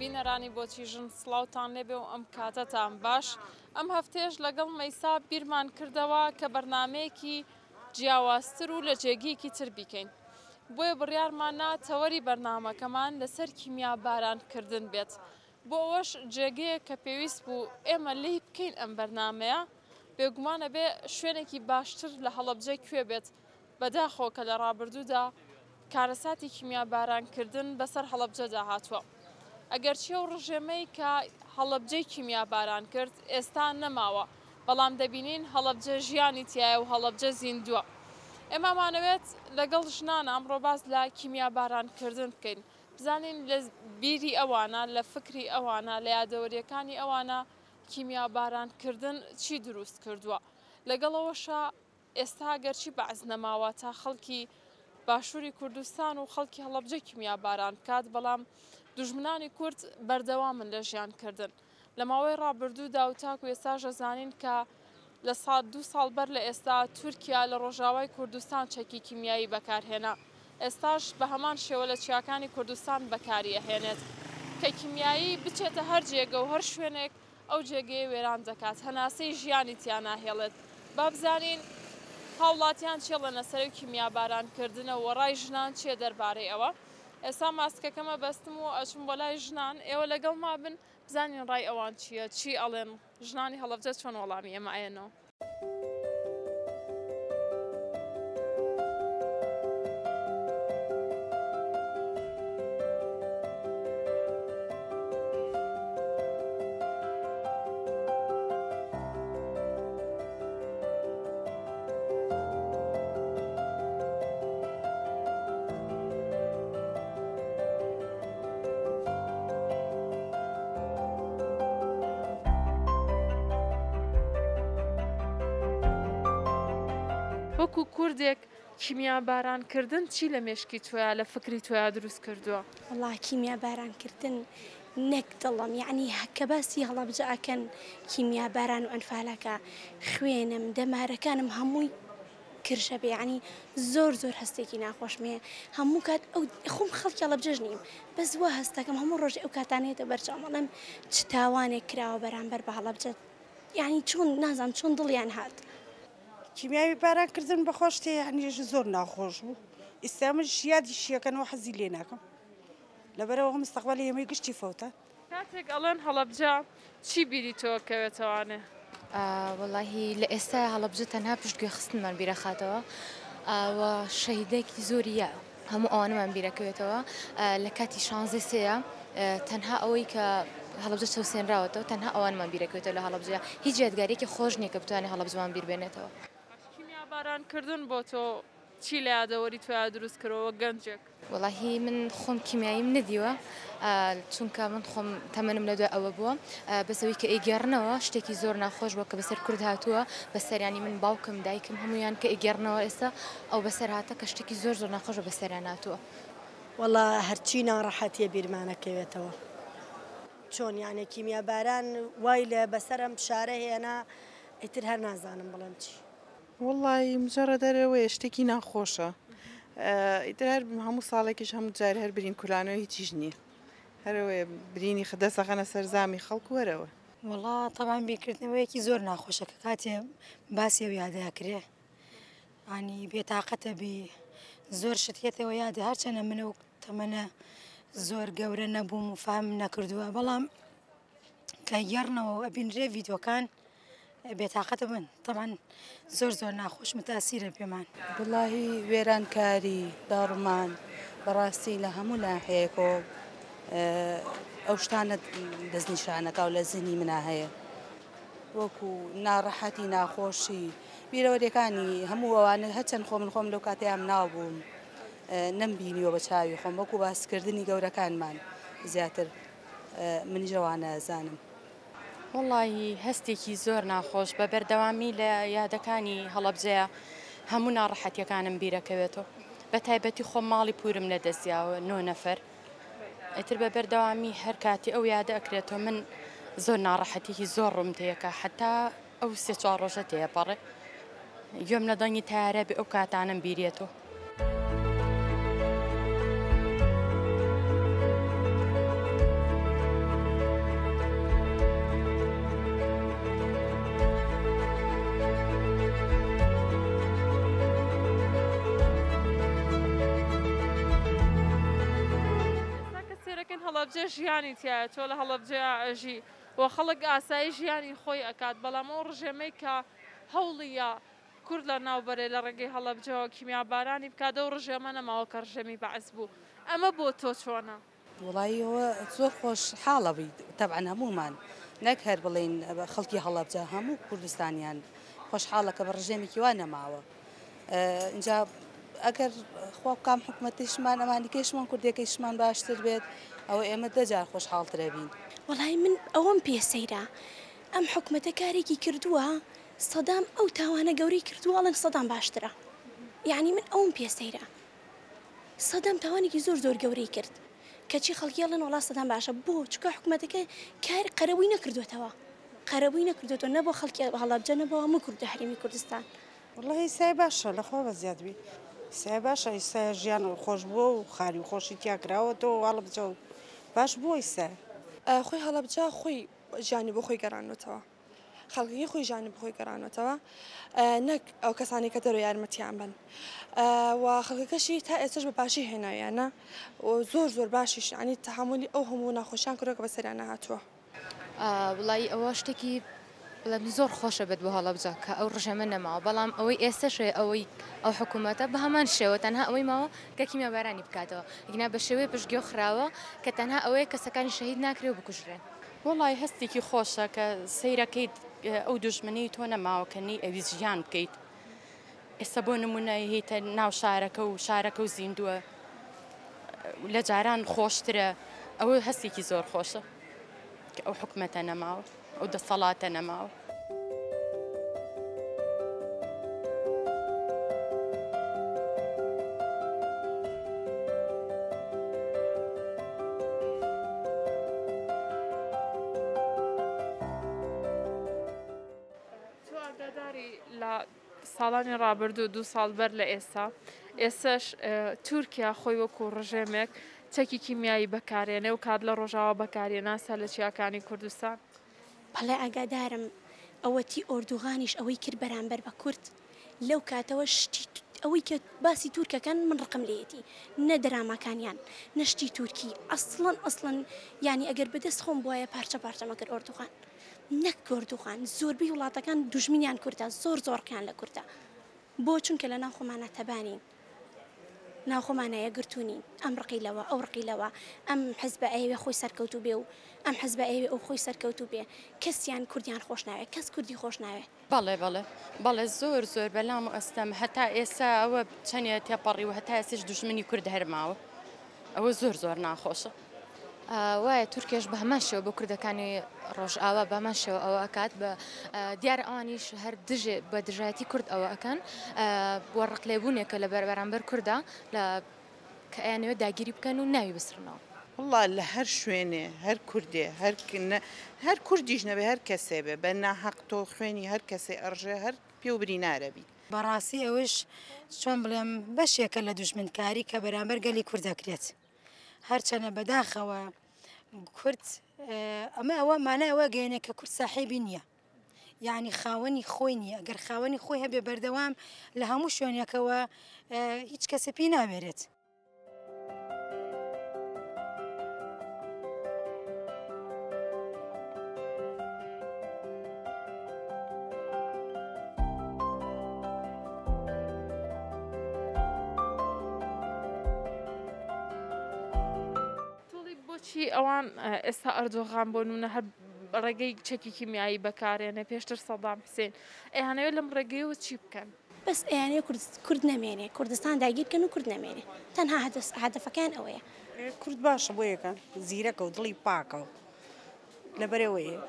بینەرانی بۆچی ژن سڵاوتان لێبێ و ئەم کاتەتان باش. ئەم هەفتەیەش لەگەڵ مەیسا بیرمان کردەوە کە بەرنمەیەکی جیاوازتر و لە جێگەیەکی تر بیکەین. بۆیە بڕیارمانە تەوەری بەرنامەکەمان لەسەر کیمیا بارانکردن بێت. بۆ ئەوەش جێگەیە کە پێویست بوو ئێمە لی بکەین ئەم بەرنمەیە، بێگومانە بێ شوێنێکی باشتر لە هەڵەبجە کوێ بێت بەداخۆ کە لە ڕابردوودا کارەساتی کیمیا بارانکردن بەسەر هەڵەبجەدا هاتووە. ئەگەرچی ئەو ڕژێمەی کە هەڵەبجەی کیمیا باران کرد ئێستا نەماوە، بەڵام دەبینین هەڵەبجە ژیانی تایە و هەڵەبجە زیندووە. ئێمەمانەوێت لەگەڵ ژنانە ئەمڕۆ باس لە کیمیا بارانکردن بکەین، بزانین لە بیری ئەوانە، لە فکری ئەوانە، لە یادەوەریەکانی ئەوانە کیمیا بارانکردن چی دروست کردووە. لەگەڵەوەشە ئێستا گەرچی بەعز نەماوە تا خەڵکی باشووری کوردستان و خەڵکی هەڵەبجە کیمیا باران بکات، بەڵام دوژمنانی کورد بەردەوامن لە ژیانکردن. لە ماوەی ڕابردوودا و تاکو ئێستاش ئەزانین کە لە دو ساڵ بەر لە ئێستا تورکیا لە ڕۆژاوای کوردستان چەکی کیمیایی بەکارهێنا. ئێستاش بە هەمان شێوە لە چیاکانی کوردستان بەکاریەهێنێت کە کیمیایی بچێتە هەر جێگە و هەر شوێنێک ئەو جێگەی وێران دەکات، هەناسەی ژیانی تیا ناهێڵێت. با بزانین هاوڵاتیان چێ لە نەسەر کیمیا بارانکردنە و ڕای ژنان چێ دەربارەی ئەوە. ئێستا ماسکەکەمە بەستم و ئەچم بۆ لای ژنان، ئێوە لەگەڵ ما بن بزانین ڕای ئەوان چییە، چی ئەڵێن، ژنانی هەڵەبجە چۆن وەڵامی ئێمە ئەێنەوە. وەکو کوردێک کیمیا بارانکردن چی لە مێشکی تۆیە لە فکری تۆیە دروست کردووە؟ وەڵا کیمیا بارانکردن نەک دڵم، یعنی کە باسی هەڵەبجە ئەکەن کیمیا باران و ئەنفالەکە خوێنم دەمارەکانم هەمووی کرشە بێ، یعنی زۆر هەستێکی ناخۆشمێ هەموو کات ئەو خۆم خەڵکی هەڵەبجەش نیم، بەس وا هەستەکەم هەموو ڕۆژ ئەو کاتانێتە بەرچاومەڵم چ تاوانێک کراوە بەرامبەر بە هەڵەبجە، یعنی چۆن نازانم چۆن دڵیان هات. کیمیاوی بارانکردن بەخۆش تێ هەنیژ زۆر ناخۆش بوو، ئێستامش یادی شیەکەنەوە حەزی لێ ناکەم لەبەرەوە مستەقبەلی ئێمەی گشتی فەوتە. کاتێک ئەڵێن هەڵەبجە چی بیری تۆ کەوێتەوانێ؟ وەڵاهی لە ئێستا هەڵەبجە تەنها پشتگوێ خستنمان بیرەخاتەوە و شەهیدێکی زۆریە هەموو ئەوانەمان بیرەکەوێتەوە. لە کاتی 16 سەیە تەنها ئەوەی کە هەڵەبجە چەوسێنراوەتەوە تەنها ئەوانمان بیرەکەوێتەوە لە هەڵەبجە، هیچ یادگاریەکی خۆش نییە کە بتوانێت هەڵەبجەمان بیربێنێتەوە. کیمیا بارانکردن بۆ تۆ چی لە یادەوەری تۆیە دروست کردەوە گەنجێک؟ وەڵاهی من خۆم کیمیاییم نەدیوە، چونکە من خۆم تەمەنم لە دوای ئەوە بووە، بەسەوەی کە ئیگەڕنەوە شتێکی زۆر ناخۆش بووە کە بەسەر کورد هاتووە، بەسەریانی من باوکم دایکم هەمویان کە ئیگەڕنەوە ئێستا ئەو بەسەر هاتە کە شتێکی زۆر ناخۆش بەسەریان هاتووە. وەڵا هەرچی ناڕەحەتیە بیرمانەکەوێتەوە، چۆن یانێ کیمیا باران وای لە بەسەرم شارە هێنا ئیتر هەر نازانم بڵێم چی. وەڵی مجارە دەرەوەی شتێکی ناخۆشە، ئیتر هەر هەموو ساڵێکیش هەموو جارە هەر برین کولانەوە هیچیش نییە، هەرەوەی برینی دەسەخەنە سەرزامی خەڵک وەرەوە. وەڵا تەمان بیرکردنەوەیەکی زۆر ناخۆشە کە کاتێ باسی ئەو یادەکرێ، ئانی بێتاقەتە بێ زۆر شتێتەوە یادە، هەرچەنە منە و تەمەنە زۆر گەورە نەبووم و فام نەکردووە، بەڵام کە گەڕنەوە ئەبینرێ ڤیدۆکان بێتاقەتە بن تەمان زۆر ناخۆش متاسیرە پێمان. وڵاهی وێرانکاری داڕمان بەڕاستی لە هەموو ناحەیەکۆ ئەو شتانە دەستنیشانەکە و لە زنی منە هەیە، وەکو ناڕەحەتی ناخۆشی بیرەوەریەکانی هەموو ئەوانە هەچەند خۆ خۆم لەو کاتیان ناوبووم نەمبینیوە بە چاوی خۆم، وەکو باسکردنی گەورەکانمان زیاتر منیژەوانە زانم. وەڵی هەستێکی زۆر ناخۆش بە بەردەوامی لە یادەکانی هەڵەبجەیە هەموو ناڕەحەتیەکانم بیرەکەوێتەوە، بە تایبەتی خۆم ماڵی پورم لە دەستیاوە 9 نەفەر، ئیتر بە بەردەوامی هەر کاتی ئەو یادە ئەکرێتەوە من زۆر ناڕەحەتێکی زۆر ڕووم تەیەکە، حتا ئەو 3-4 ڕۆژە تێپەڕێ گوێم لە دەنگی تارە بێ ئەو کاتانم بیرێتەوە. هەڵەبجە ژیانی تایە تۆ لە هەڵەبجە ئەژی و خەڵک ئاسایی ژیانی خۆی ئەکات بەڵام ئەو ڕژێمەی کە هەوڵیە کورد لە ناوبەرێ لە ڕێگەی هەڵەبجەوە کیمیابارانی بکات و ڕژێمە نەماوە کە ڕژێمی بەعس بوو ئەمە بۆ تۆ چۆنە؟ وڵایەوە زۆر خۆش حاڵەوی تەبعەن هەمومان نەک هەر بڵێن خەڵکی هەڵەبجە هەموو کوردستانیان خۆشحاڵە کە بە ڕژێمێکی وا نەماوە اینجا ئەگەر خوا بکام حکوومەتیشمان ئەمانیکەیشمان کوردەکەیشمان باشتر بێت ئەوە ئێمە دەجار خۆشحاڵترە بین. وەڵای من ئەوەم پێسەیرە ئەم حکوومەتە کارێکی کردووە سەدام ئەو تاوانە گەورەی کردووەڵەن سەدام باشترە یعنی من ئەوم پێسەیرە سەدام تاوانێکی زۆر زۆر گەورەی کرد کەچی خەڵکیڵن وڵا سەدام باشە بۆ چکە حکوومەتەکە کار قەرەبووی نەکردوێتەوە قەرەبووی نەکردوێتەوە نەبوو خەڵکی هەڵەبجە نەبەوە هەموو کوردە هەرێمی کوردستان والله ئیسای باشە لەخۆ بە زیادبی ئیسای باشە ئیسای ژیان خۆش بووە و خاری و خۆشی تیاکراوەتەوە هەڵەبجە و باش بووە ئیسای خۆی هەڵەبجە خۆی ژیانی بۆ خۆی گەڕانەوەتەوە خەڵکی خۆی ژیانی بۆ خۆی گەڕانەوەتەوە نەک ئەو کەسانی کە دەرۆ یارمەتیان بن و خەڵکەکەشی تا ئێستش بە باشی هێنایانە و زۆر زۆر باشیش عنی تەحملی ئەو هەموو ناخۆشیان کردەوە کە بەسەریان نەهاتووە وڵی ئەوە شتێکی بڵێم زۆر خۆشە بێت بۆ هەڵەبجە کە ئەو ڕژەمە نەماوە بەڵام ئەوەی ئێستاشێ ئەوەی ئەو حکوومەتە بە هەمان شێوە تەنها ئەوەی ماوە کە کیمیابارانی بکاتەوە ئیگنا بە شێوەیە پشتگوێ خراوە کە تەنها ئەوەیە کەسەکانی شەهید ناکرێ و بکوژرێن. وڵی هەستێکی خۆشە کە سەیرەکەیت ئەو دوژمنی تۆ نەماوەکەنی ئەویز ژیان بکەیت ئێستا بۆ نمونە هیتە ناو شارەکە و شارەکە و زیندووە لە جاران خۆشترە ئەوە هەستێکی زۆر خۆشە کە ئەو حکوومەتە نەماوە ئەو دەسەڵاتە نەماوە. لە ساڵانی ڕابردوو 2 ساڵ بەر لە ئێستاش تورکیا خۆی وەکو ڕژێمێک چەکی کیمیایی بەکارێنێ و کات لە ڕۆژاوە بەکارێناسا لە چیاکانی کوردستان بەڵێ ئاگادارم ئەوەتی ئۆردوغانیش ئەوەی کرد بەرامبەر بە کورد لەو کاتەوە شتی ئەوەی کە باسی تورکەکان من ڕقم لێتی نە دەراماکانیان نەشتی تورکی ئەسڵەن ینی ئەگەر بەدەست خۆم بواە پارچە پارچەمەکرد ئۆردوغان نەک گۆردوغان زۆربەی وڵاتەکان دوژمنیان کوردە زۆرکیان لە کوردە بۆ چونکە لە ناوخۆمانە تەبانین ناوخۆمانەیە گرتوونین ئەم ڕقیلەوە ئەو ڕقیلەوە ئەم حزبە ئەوێ خۆی سەرکەوتو بێ و ئەم حزبە ئەوێ ئەو خۆی سەرکەوتو بێ کەسیان کوردیان خۆش ناوێت کەس کوردی خۆش ناوێت بەڵێ زۆر بەلام ئەستەم هەتا ئێستا ئەوە چەندە تێپەڕی و هەتا ئێستش دوژمنی کورد هەرماوە ئەوە زۆر ناخۆشە. وایە تورکێش بە هەمان شێوە بۆ کوردەکانی ڕۆژئاوا بە هەمان شێوە ئەوە ئەکات بە دیارە ئەوانیش هەر دژێ بە دژایەتی کورد ئەوە ئەکەن بۆ ڕقلێبوونێکە لە بەرامبەر کووردا لە کە ئەیانەوە داگیری بکەن و ناوی بسرنەوە. والله لە هەر شوێنێ هەر کوردێ هەر کوردیش نەبێ هەر کەسێ بێ بە ناحەق تۆ خوێنی هەر کەسێ ئەڕژێ هەر پێ و برینارە بی. بەڕاستی ئەوش چۆن بڵێم بەشێکە لە دوژمنکاری کە بەرامبەر گەلی کورد دەکرێت هەرچەنە بەداخەوە کورد ئەوە مانای ئەوە گەیەنێ کە کورد ساحێبی نییە یعنی خاوەنی خۆی نییە ئەگەر خاوەنی خۆی هەبێ بەردەوام لە هەموو شوێنێکەوە هیچ کەسە پێی ناوێرێت. بۆچی ئەوان ئێستا ئەردۆغان بۆ نمونە هەر ڕێگەی چەکی کیمیایی بەکارێنێ پێشتر سەدام حوسێن ئەیانەوێت لەم ڕێگەیەوە چی بکەن؟ بەس ئەیانەیە کورد نەمێنێ کوردستان داگیرکەن و کورد نەمێنێ تەنها هەدەفەکان ئەوەیە. کورد باشە بۆ یەکەن زیرەکە و دڵی پاکە و لەبەرەوەیە.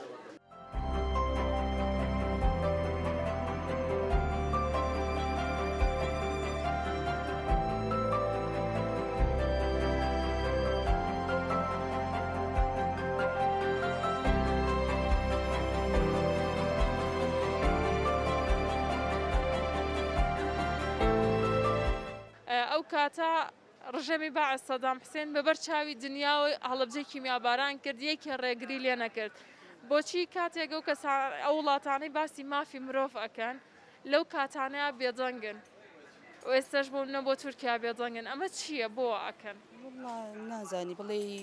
ئەو کاتە ڕژەمی باعس سەدام حوسێن بەبەر چاوی دنیاوی هەڵەبجەی کیمیاباران کرد یەکی ڕێگری لێ نەکرد بۆچی کاتێک ئەو وڵاتانەی باسی مافی مرۆڤ ئەکەن لەو کاتانەیە بێدەنگن و ئێستاش بۆ منە بۆ تورکیا بێدەنگن ئەمە چییە بۆ ئەکەن؟ نازانی بڵێ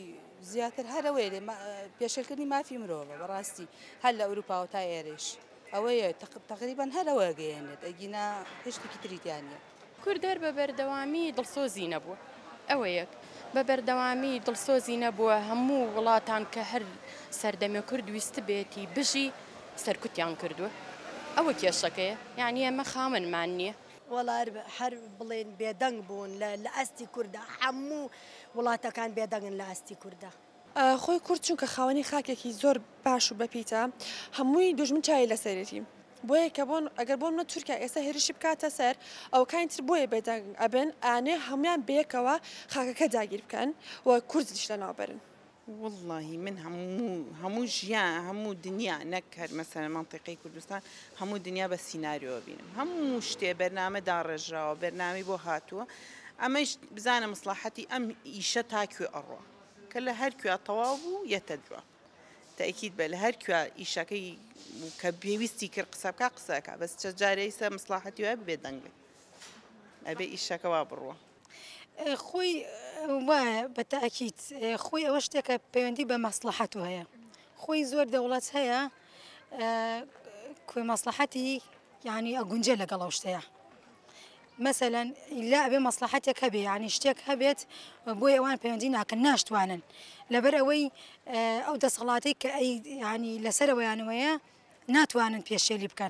زیاتر هەرەوەی لێ پێشەکردنی مافی مرۆڤە بەڕاستی هەر لە ئەوروپا و تا ئێرەش ئەوەیە تقریبان هەرەوە گەیەنێت ئەگینا هێشتێکی تریتیانە کوردەر بە بەردەوامی دڵسۆزی نەبووە ئەوە یەک بە بەردەوامی دڵسۆزی نەبووە هەموو وڵاتان کە هەر سەردەمێ کورد ویست بێتی بژی سەرکوتیان کردووە ئەوە کێشەکەیە یعنی ئەمە خاوەنمان نییە وەڵا هەر بڵێن بێدەنگ بوون لە ئەستی کووردە هەموو وڵاتەکان بێدەنگن لە ئەستی کووردە خۆی کورد چونکە خاوەنی خاکێکی زۆر باش و بەپیتە هەمووی دوژمن چای لەسەرێتی بۆیە کە بۆن ئەگەر بۆن منە تورکیا ئێستا هێرشی بکاتە سەر ئەو کاینتر بۆیە بێدەنگ ئەبن ئانێ هەمویان بەیەکەوە خاکەکە داگیر بکەن و کوردیش لەناوبەرن والله من هەموو ژیان هەموو دنیا نەک هەر مەسەلەن مەنتیقەی کوردستان هەموو دنیا بە سیناریۆ بینم هەموو شتێ بەرنامە داڕێژراوە بەرنامی بۆ هاتووە ئەمەش بزانە مەسلحەتی ئەم ئیشە تاکوێ ئەڕۆ کە لە هەر کوێ تەواو بوو یەتە دووە تاکید بە لە هەر کوێ ئیشەکەی کە پێویستی کرد قسە بکە قسەکە بەس چە جارەی سە مەسلحەتی وایە ببێ دەنگێ ئەبێ ئیشەکە وا بڕوە خۆی وایە بە تاکید خۆی ئەوە شتێکە پەیوەندی بە مەسلحەت هەیە خۆی زۆر دەوڵەت هەیە کوێ مەسلحەتی یعنی ئەگونجێ لەگەڵ ئەو شتەیە مثلەن لا ئەبێ مەسلحەتێک هەبێ یعنی شتێک هەبێت بۆی ئەوان پەیوەندی ناکەن ناشتوانن لەبەر ئەوەی ئەو دەسەڵاتی کە ئەی یعنی لەسەرەوەیانەوەیە ناتوانن پێشێلی بکەن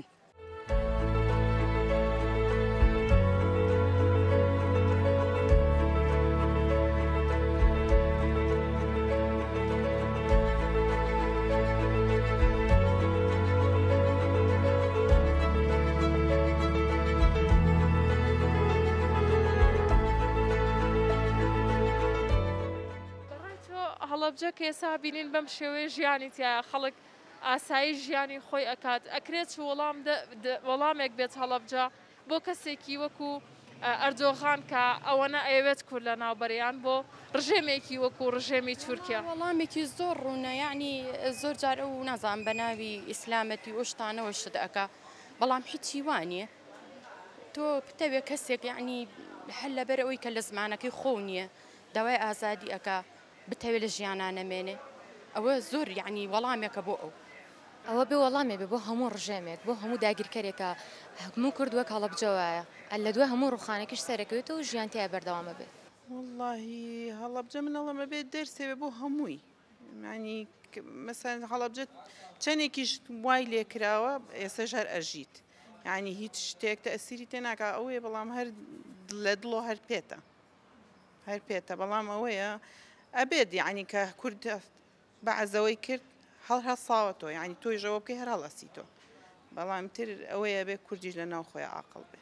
هەڵەبجە کە ئێستا بینین بەم شێوەیە ژیانی تایە خەڵک ئاسایی ژیانی خۆی ئەکات ئەکرێت وەڵامێک بێت هەڵەبجە بۆ کەسێکی وەکو ئەردۆغان کە ئەوەنە ئەوێت کورد لە ناوبەریان بۆ ڕژێمێکی وەکو ڕژێمی تورکیا وەڵامێکی زۆر ڕوونە یعنی زۆر جار ئەو نازان بە ناوی ئیسلامەتی ئۆشتانەوە شت ئەکا بەڵام هیچی وانە تۆ پتەوێ کەسێک یعنی هەر لەبەر ئەوەی کە لە زمانەکەی خۆ نییە داوای ئازادی ئەکا بتەوێت لە ژیانانە نەمێنێ ئەوە زۆر یعنی وەڵامێکە بۆ ئەوە بێ وەڵامێ بێ بۆ هەموو ڕژێمێک بۆ هەموو داگیرکەرێکە هەموو کردووە هەڵەبجەوایە لە دوای هەموو ڕوخانێکیش سەرەکەوێتەوە و ژیان تیا بەردەوامە بێت واللهی هەڵەبجە منەڵەمە بێت دەرسێ بۆ هەمووی ینی مەسەن هەڵەبجە چەندێکیش وای لێکراوە ئێستا ژەر ئەژیت یعنی هیچ شتێک تەئسیری تێناکە ئەوەیە بەڵام هەر لە دڵۆ هەر پێتە بەڵام ئەوەیە ئەبێت یعنی کە کورد بەعزەوەی کرد هەڵهەساوەتەوە یعنی تۆی ژەوە بکەی هەر هەڵەسیتەوە بەڵام تر ئەوەیە بێ کوردیش لە ناو خۆی عاقڵ بێ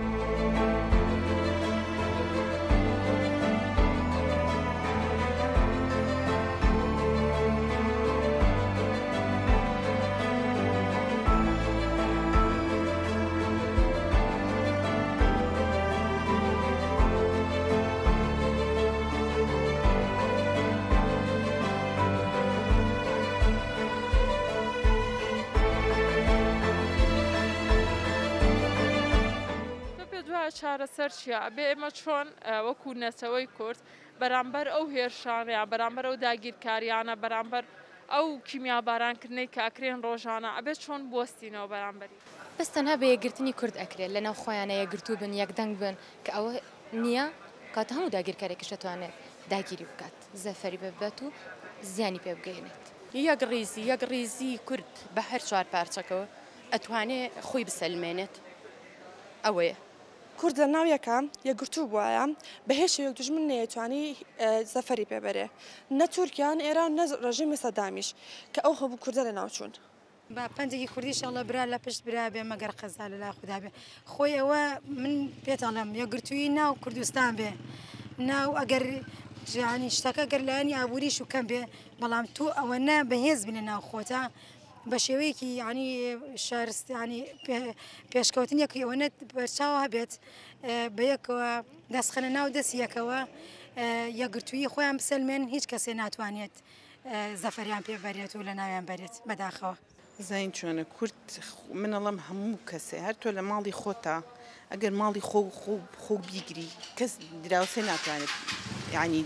چارەسەر چیە ئەبێ ئێمە چۆن وەکو نەتەوەی کورد بەرامبەر ئەو هێرشانیان بەرامبەر ئەو داگیرکاریانە بەرامبەر ئەو کیمیابارانکردنەی کاکرێن ڕۆژانە ئەبێت چۆن بوەستینەوە بەرامبەری بەس تەنها بە یەکگرتنی کورد ئەکرێت لەناو خۆیانە یەکگرتوو بن یەکدەنگ بن کە ئەوە نییە کاتە هەموو داگیرکارێکیش دەتوانێت داگیری بکات زەفەری ببێت و زیانی پێ بگەێنێت یەک ڕیزی کورد بە هەر چوار پارچەکەوە ئەتوانێت خۆی بسەلمێنێت ئەوەیە کورد لە ناویەکە یەکگرتوو بواە بەهێز شێوەیەک دوژمن نەیەتوانی زەفەری پێبەرێ نە تورکیان ئێرە نە ڕژیمی سەدامیش کە ئەو هەبوو کوردە لە ناوچوون با پەنجێکی کوردیش ئەڵە برا لە پشت برا بێ مەگەر قەزا لەلا خوددا بێ خۆی ئەوە من پێتەڵم یەکگرتووی ناو کوردستان بێ ناو ئەگەر ژیانی شتەکە گەر لایەنی ئابووریش و کەم بێ بەڵام تو ئەوە نە بەهێز بنە ناو خۆتە بە شێوەیەکی ینی شارستانی پێشکەوتنیەکی ئەوەنە بەرچاو هەبێت بە یەکەوە دەستخەنە ناو دەستیەکەوە یەکگرتووی خۆیان بسەلمێن هیچ کەسێ ناتوانێت زەفەریان پێبەرێت و لە ناویان بەرێت بەداخەوە زین چۆنە کورد منەڵم هەموو کەسێ هەر تۆ لە ماڵی خۆتە ئەگەر ماڵی خۆ بیگری کەس دراوسێ ناتوانێت یعنی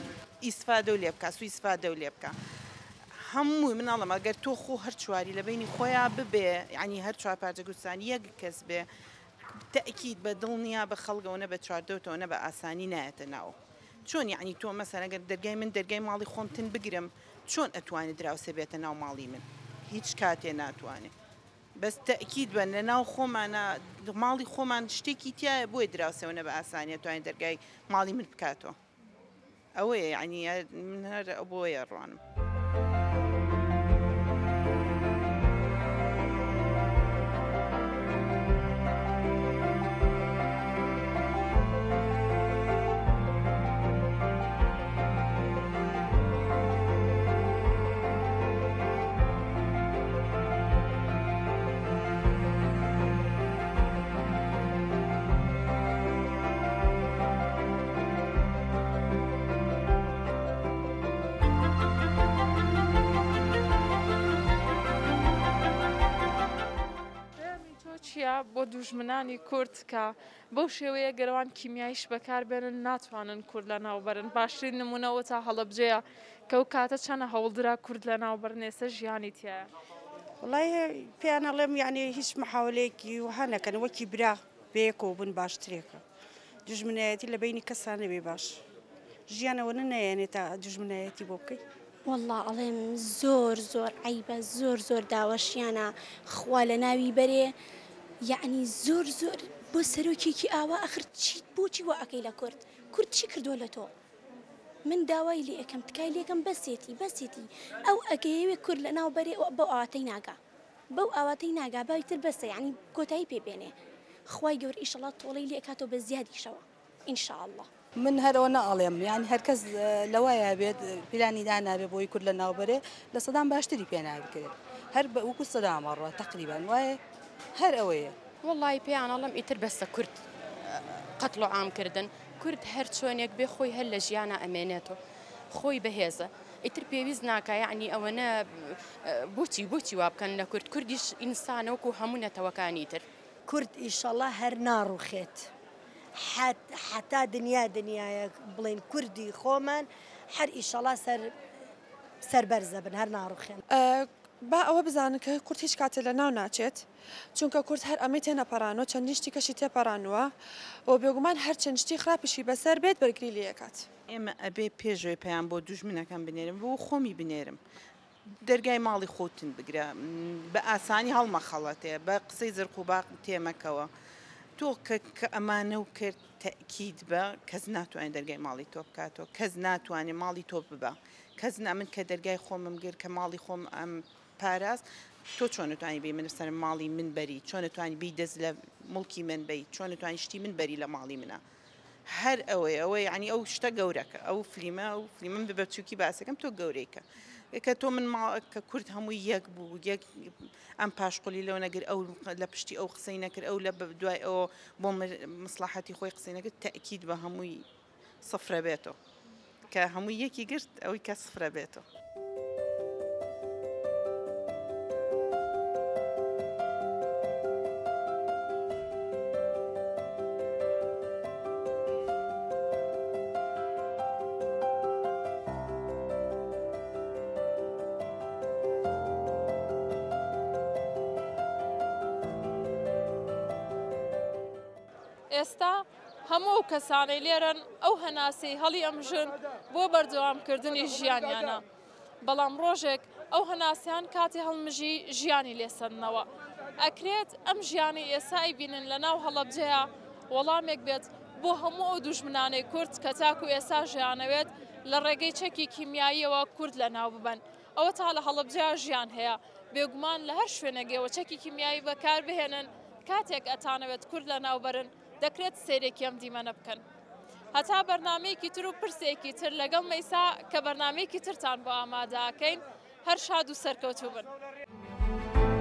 ئیسفادە و لێ بکە سوئیسفادە و لێ بکە هەمووی مناڵم ئەگەر تۆ خۆ هەر چواری لە بینی خۆیان ببێ ینی هەر چوار پارچە گوستانی یەک کەس بێ تەکید بە دڵنیا بە خەڵگەونە بە چواردەوتەوەنە بە ئاسانی نایەتە ناو چۆن یعنی تۆ مەسەن ئەگەر دەرگای من دەرگای ماڵی خۆمتن بگرم چۆن ئەتوانێت دراوسێ بێتە ناو ماڵی من هیچ کاتێ ناتوانێت بەس تەکید بن لە ناو خۆمانە ماڵی خۆمان شتێکی تایە بۆی دراوسێونە بە ئاسانیە توانین دەرگای ماڵی من بکاتەوە ئەوەیە یعنی من هەر بۆیە ڕوانم. بۆ دوژمنانی کورد کە بەو شێوەیە گەرەوان کیمیایش بەکاربێنن ناتوانن کورد لە ناوبەرن باشترین نمونەوە تا هەڵەبجەیە کە ئەو کاتە چەنە هەوڵدرا کورد لە ناوبەرن ئێستا ژیانی تایە وڵای پێیان ئەڵێم یعنی هیچ محاولەیەکی وها نەکەن وەکی برا بەیەکەوە بن باشترێکە دوژمنایەتی لە بینی کەسان نەبێ باش ژیانەوە نەیانێت تا دوژمنایەتی بۆ بکەیت والله ئەڵێم زۆر زۆر عیبە زۆر داوەشیانە خوا لە ناوی بەرێ یعنی زۆر بۆ سەرۆکێکی ئاوا ئەخر چیت بۆچی وا ئەەکەی لە کورد چی کردووە لە تۆ من داوای لێ ئەەکەم تکای لێکم بەسێتی ئەو ئەگەیەوێ کورد لە ناو بەرێ بەو ئاواتەی ناگا باویتر بەسە یعنی کۆتایی پێبێنێ خوای گەور ئیشەڵا تۆڵەی لێ ئەکاتەوە بە زیادیشەوە ئینشاءالله من هەرەوە نەئەڵێم یعنی هەرکەس لەوایە بێت پیلانی دانابێ بۆی کورد لە ناوبەرێ لە سەدام باشتری پێ نابکرێت هەر بە وەکو سەدام ئەڕوە تەقریبان وایە هەر ئەوەیە وڵی پێیان ئەڵم ئیتر بەسە کورد قەتڵ و عامکردن کورد هەر چۆنێک بێ خۆی هەر لە ژیانە ئەمێنێتەوە خۆی بەهێزە ئیتر پێویست ناکە یعنی ئەوەنە بۆچی وا بکەن لە کوردیش ئینسانە وەکو هەموو نەتەوەکانی تر کورد ئیشەڵا هەر ناڕوخێت حتا دنیایە بڵێن کوردی خۆمان هەر ئیشەڵا سەربەرزە بن هەر ناڕوخێن با ئەوە بزانن کە کورد هیچ کاتێ لە ناو ناچێت چونکە کورد هەر ئەمەی تێنەپەڕانەوە چەندین شتی کەشی تێپەڕانوە و بێگومان هەر چەند شتی خراپشی بەسەر بێت بەرگری لێکات ئێمە ئەبێ پێشوێ پێیان بۆ دوژمنەکەم بنێرم بۆ خۆمی بنێرم دەرگای ماڵی خۆتن بگرە بە ئاسانی هەڵمەخەڵەتێ بە قسەی زرق و باق تێمەکەوە تۆ کە ئەمانە و کرد تەکید بە کەس ناتوانێت دەرگای ماڵی تۆ بکاتەوە کەس ناتوانێت ماڵی تۆ ببە کەس من کە دەرگای خۆمم گر کە ماڵی خۆم ئەم پاراست تۆ چۆن توانی بی من سەر ماڵی من بەری چۆن توانی بی دەست لە مڵکی من بی چۆن توانی شتی من بەری لە ماڵی منە هەر ئەوەی ینی ئەو شتە گەورەکە ئەو فلیمە من بە بچووکی باسەکەم تۆ گەورەیکە کە تۆ من کە کورد هەمووی یەک بوو یەک ئەم پاشقلی لەو نەگر ئەو لە پشتی ئەو قسەی نەکرد ئەو لە دوای ئەوە بۆ مصلحەتی خۆی قسەی نەکرد تەکید بە هەمووی سفرە بێتەوە کە هەمووی یەکی گرت ئەوەی کە سفرە بێتەوە ئێستا هەموو کەسانەی لێرن ئەو هەناسی هەڵی ئەمژن بۆ بەردەوامکردنی ژیانیانە بەڵام ڕۆژێک ئەو هەناسیان کاتی هەڵمژی ژیانی لێسەنەوە ئەکرێت ئەم ژیانی ئێسای بینن لە ناو هەڵەبجەیە وەڵامێک بێت بۆ هەموو ئەو دوژمنانەی کورد کە تاکو ئێستا ژیانەوێت لە ڕێگەی چەکی کیمیاییەوە کورد لە ناو ببن ئەوە تا لە هەڵەبجەیە ژیان هەیە بێگومان لە هەر شوێنەگەوە چەکی کیمیایی بەکار بهێنن کاتێک ئەتانەوێت کورد لە ناوبەرن دەکرێت سێرێکی ئەم دیمەنە بکەن هەتا بەرنامەیەکی تر و پرسێکی تر لەگەڵ مەیسا کە بەرنامەیەکی ترتان بۆ ئامادەکەین هەر شاد و سەرکەوتوو بن.